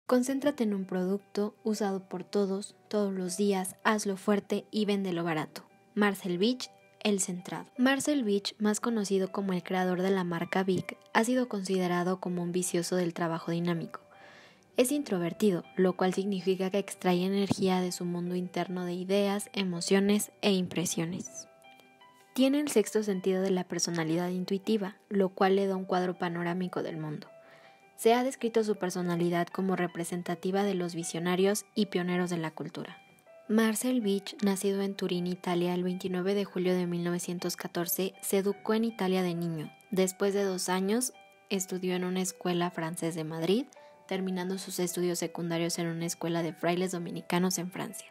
Concéntrate en un producto usado por todos, todos los días, hazlo fuerte y véndelo barato. Marcel Beach, El Centrado. Marcel Beach, más conocido como el creador de la marca Bic, ha sido considerado como un vicioso del trabajo dinámico. Es introvertido, lo cual significa que extrae energía de su mundo interno de ideas, emociones e impresiones. Tiene el sexto sentido de la personalidad intuitiva, lo cual le da un cuadro panorámico del mundo. Se ha descrito su personalidad como representativa de los visionarios y pioneros de la cultura. Marcel Beach, nacido en Turín, Italia, el 29 de julio de 1914, se educó en Italia de niño. Después de 2 años, estudió en una escuela francesa de Madrid, terminando sus estudios secundarios en una escuela de frailes dominicanos en Francia.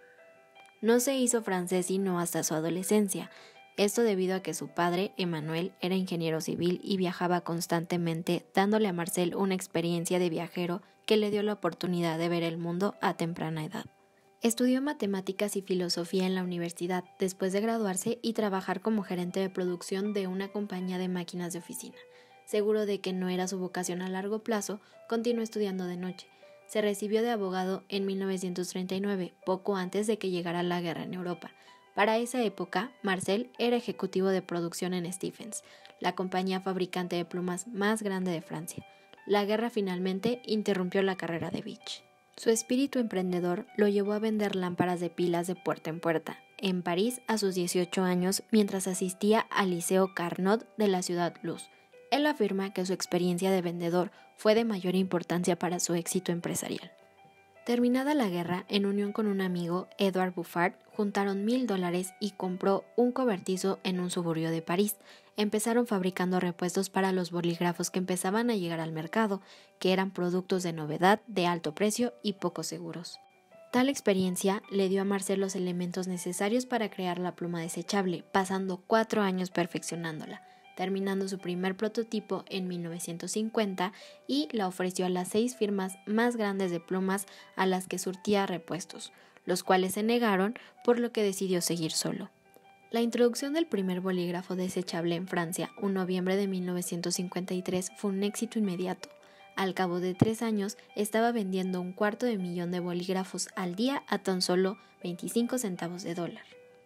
No se hizo francés sino hasta su adolescencia, esto debido a que su padre, Emmanuel, era ingeniero civil y viajaba constantemente, dándole a Marcel una experiencia de viajero que le dio la oportunidad de ver el mundo a temprana edad. Estudió matemáticas y filosofía en la universidad después de graduarse y trabajar como gerente de producción de una compañía de máquinas de oficina. Seguro de que no era su vocación a largo plazo, continuó estudiando de noche. Se recibió de abogado en 1939, poco antes de que llegara la guerra en Europa. Para esa época, Marcel era ejecutivo de producción en Stephens, la compañía fabricante de plumas más grande de Francia. La guerra finalmente interrumpió la carrera de Beach. Su espíritu emprendedor lo llevó a vender lámparas de pilas de puerta en puerta, en París a sus 18 años mientras asistía al Liceo Carnot de la ciudad Luz. Él afirma que su experiencia de vendedor fue de mayor importancia para su éxito empresarial. Terminada la guerra, en unión con un amigo, Edouard Buffard, juntaron $1,000 y compró un cobertizo en un suburbio de París. Empezaron fabricando repuestos para los bolígrafos que empezaban a llegar al mercado, que eran productos de novedad, de alto precio y poco seguros. Tal experiencia le dio a Marcel los elementos necesarios para crear la pluma desechable, pasando 4 años perfeccionándola, terminando su primer prototipo en 1950 y la ofreció a las 6 firmas más grandes de plumas a las que surtía repuestos, los cuales se negaron, por lo que decidió seguir solo. La introducción del primer bolígrafo desechable en Francia, un noviembre de 1953, fue un éxito inmediato. Al cabo de 3 años, estaba vendiendo $250,000 de bolígrafos al día a tan solo 25 centavos de dólar.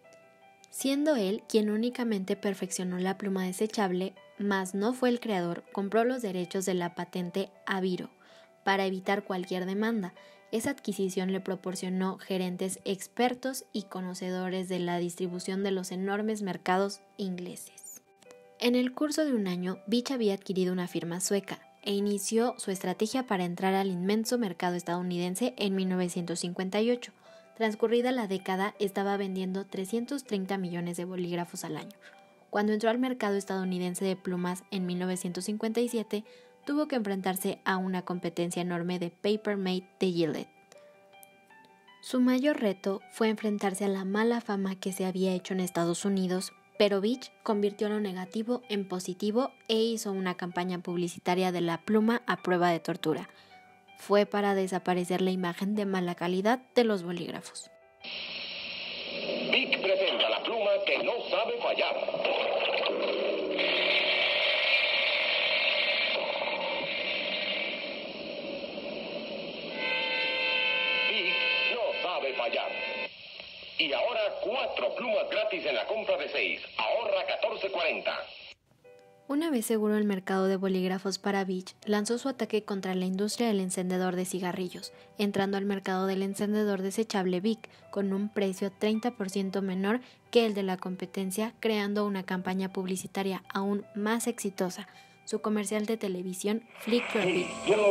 Siendo él quien únicamente perfeccionó la pluma desechable, mas no fue el creador, compró los derechos de la patente a Biro para evitar cualquier demanda. Esa adquisición le proporcionó gerentes expertos y conocedores de la distribución de los enormes mercados ingleses. En el curso de un año, Beach había adquirido una firma sueca e inició su estrategia para entrar al inmenso mercado estadounidense en 1958. Transcurrida la década, estaba vendiendo 330 millones de bolígrafos al año. Cuando entró al mercado estadounidense de plumas en 1957, tuvo que enfrentarse a una competencia enorme de Paper Mate de Gillette. Su mayor reto fue enfrentarse a la mala fama que se había hecho en Estados Unidos, pero Beach convirtió lo negativo en positivo e hizo una campaña publicitaria de la pluma a prueba de tortura. Fue para desaparecer la imagen de mala calidad de los bolígrafos. Bic presenta la pluma que no sabe fallar. Bic no sabe fallar. Y ahora 4 plumas gratis en la compra de 6. Ahorra $14.40. Una vez seguro el mercado de bolígrafos para Beach, lanzó su ataque contra la industria del encendedor de cigarrillos, entrando al mercado del encendedor desechable Bic con un precio 30% menor que el de la competencia, creando una campaña publicitaria aún más exitosa, su comercial de televisión Flick Your Bic.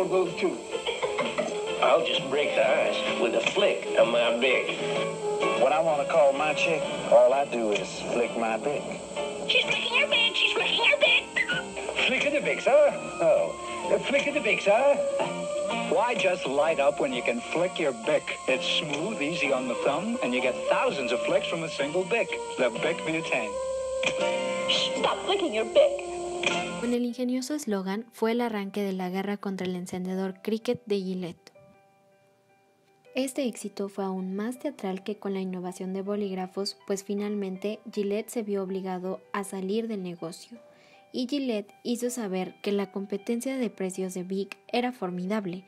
I'll just break the ice with a flick of my Bic. When I want to call my chick, all I do is flick my Bic. She's flicking your Bic, she's flicking your Bic. Flick of the Bic, sir? Oh, flick of the Bic, sir? Why just light up when you can flick your Bic? It's smooth, easy on the thumb, and you get thousands of flicks from a single Bic. The Bic Butane. Stop flicking your Bic. Con el ingenioso eslogan fue el arranque de la guerra contra el encendedor Cricket de Gillette. Este éxito fue aún más teatral que con la innovación de bolígrafos, pues finalmente Gillette se vio obligado a salir del negocio, y Gillette hizo saber que la competencia de precios de Bic era formidable.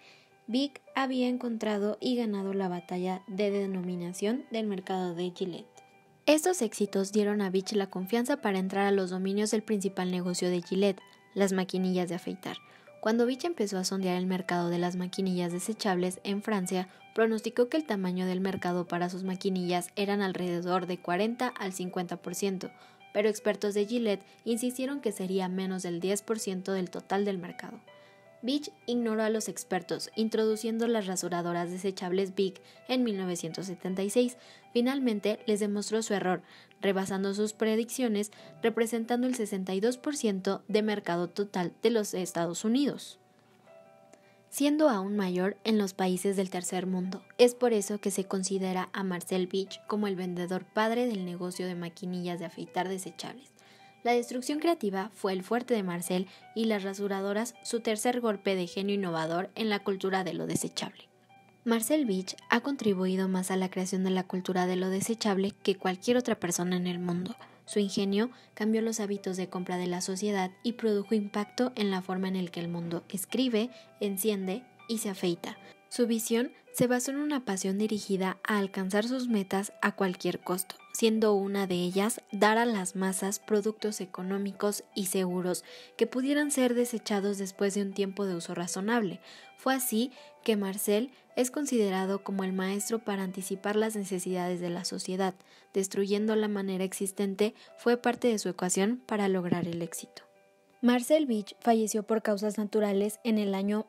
Vic había encontrado y ganado la batalla de denominación del mercado de Gillette. Estos éxitos dieron a Vic la confianza para entrar a los dominios del principal negocio de Gillette, las maquinillas de afeitar. Cuando Vic empezó a sondear el mercado de las maquinillas desechables en Francia, pronosticó que el tamaño del mercado para sus maquinillas eran alrededor de 40 al 50%, pero expertos de Gillette insistieron que sería menos del 10% del total del mercado. Vic ignoró a los expertos, introduciendo las rasuradoras desechables Bic en 1976. Finalmente les demostró su error, rebasando sus predicciones, representando el 62% de mercado total de los Estados Unidos, siendo aún mayor en los países del tercer mundo. Es por eso que se considera a Marcel Vic como el vendedor padre del negocio de maquinillas de afeitar desechables. La destrucción creativa fue el fuerte de Marcel y las rasuradoras su tercer golpe de genio innovador en la cultura de lo desechable. Marcel Vic ha contribuido más a la creación de la cultura de lo desechable que cualquier otra persona en el mundo. Su ingenio cambió los hábitos de compra de la sociedad y produjo impacto en la forma en la que el mundo escribe, enciende y se afeita. Su visión se basó en una pasión dirigida a alcanzar sus metas a cualquier costo, siendo una de ellas dar a las masas productos económicos y seguros que pudieran ser desechados después de un tiempo de uso razonable. Fue así que Marcel es considerado como el maestro para anticipar las necesidades de la sociedad. Destruyendo la manera existente fue parte de su ecuación para lograr el éxito. Marcel Vic falleció por causas naturales en el año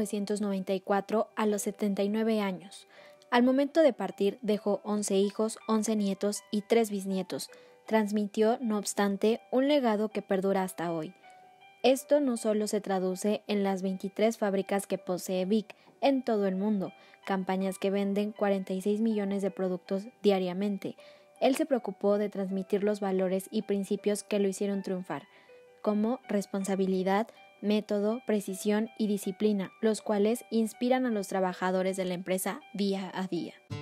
1994 a los 79 años. Al momento de partir dejó 11 hijos, 11 nietos y 3 bisnietos. Transmitió, no obstante, un legado que perdura hasta hoy. Esto no solo se traduce en las 23 fábricas que posee Vic en todo el mundo, campañas que venden 46 millones de productos diariamente. Él se preocupó de transmitir los valores y principios que lo hicieron triunfar, como responsabilidad, método, precisión y disciplina, los cuales inspiran a los trabajadores de la empresa día a día.